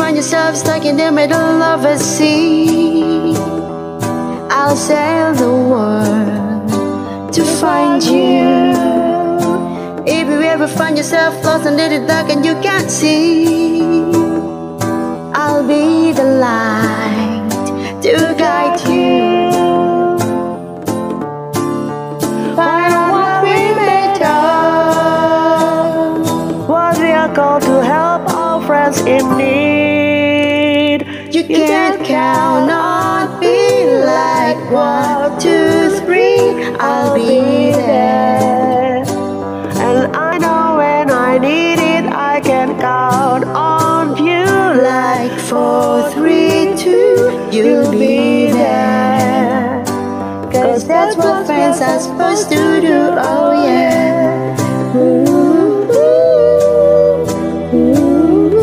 find yourself stuck in the middle of a sea, I'll sail the world to find you. If you ever find yourself lost under the dark and you can't see, I'll be the light to guide you. Find out what we made of, what we are called to help our friends in need. You can't count on me like 1, 2, 3. I'll be there. And I know when I need it, I can count on you. Like 4, 3, 2, you'll be there. 'Cause that's what friends are supposed to do, oh yeah. Ooh, ooh,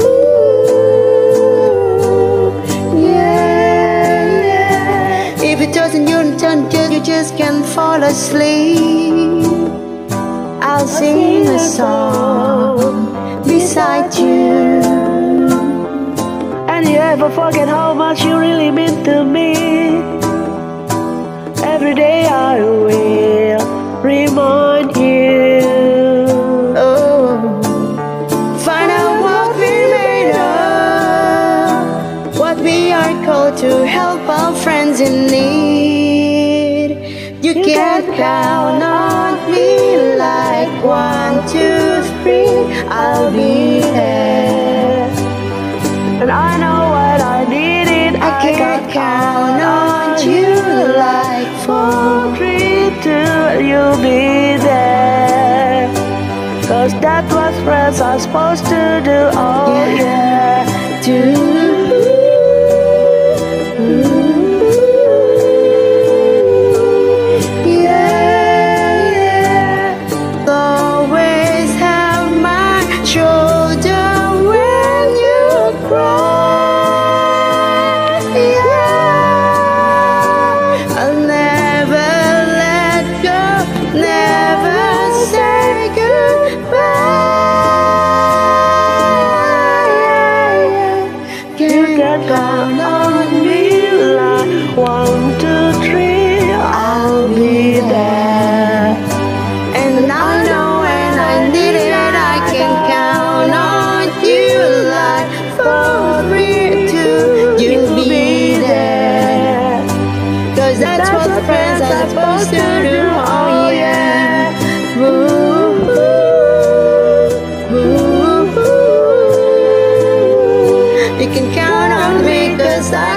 yeah, yeah. If it doesn't, you turn till you just can't fall asleep, I'll sing a song beside you. And you ever forget how much you really mean to me? Every day I will remind you. Oh, find out what we're made of, what we are called to help our friends in need. You can't count on me like 1, 2, 3. I'll be there. And I know when I need it, I can't count on you like 4, 3, 2, you'll be there. 'Cause that's what friends are supposed to do, oh yeah. Always have my shoulder when you cry. Yeah. I'll never let go, never say goodbye. You can count on me like 1, 2, 3, I'll be there. And I know when I need it, I can count on you like 4, 3, 2, you'll be there. 'Cause that's what friends are supposed to do, oh yeah. Ooh, ooh, ooh. You can count on me 'cause I